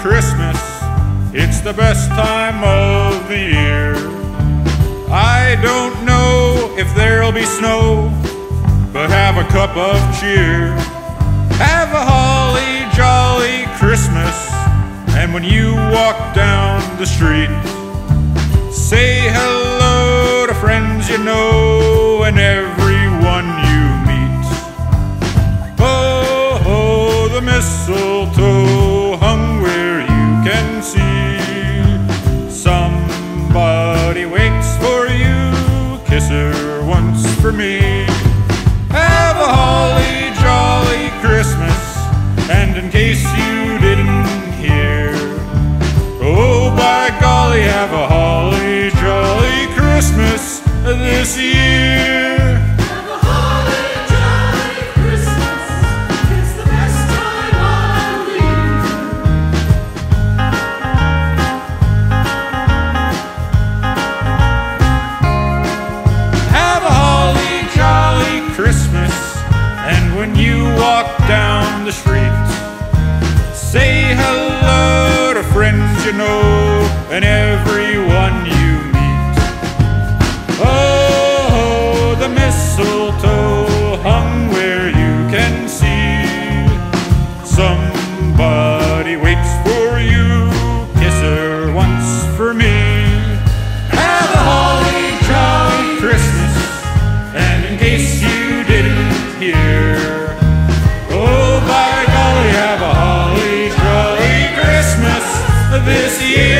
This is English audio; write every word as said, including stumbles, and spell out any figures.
Christmas, it's the best time of the year. I don't know if there'll be snow, but have a cup of cheer. Have a holly jolly Christmas, and when you walk down the street, say hello to friends you know and everyone you meet. Oh, oh, the mistletoe hung where you can see. Somebody waits for you, kiss her once for me. Have a holly jolly Christmas, and in case you didn't hear, oh by golly, have a holly jolly Christmas this year. Have a holly jolly Christmas, it's the best time of the year. Have a holly jolly Christmas, and when you walk down the street, say hello to friends you know and everyone you meet. Oh, the mistletoe hung where you can see. Somebody waits for you, kiss her once for me. Have a holly jolly Christmas, and in case you didn't hear, oh by golly, have a holly jolly Christmas this year.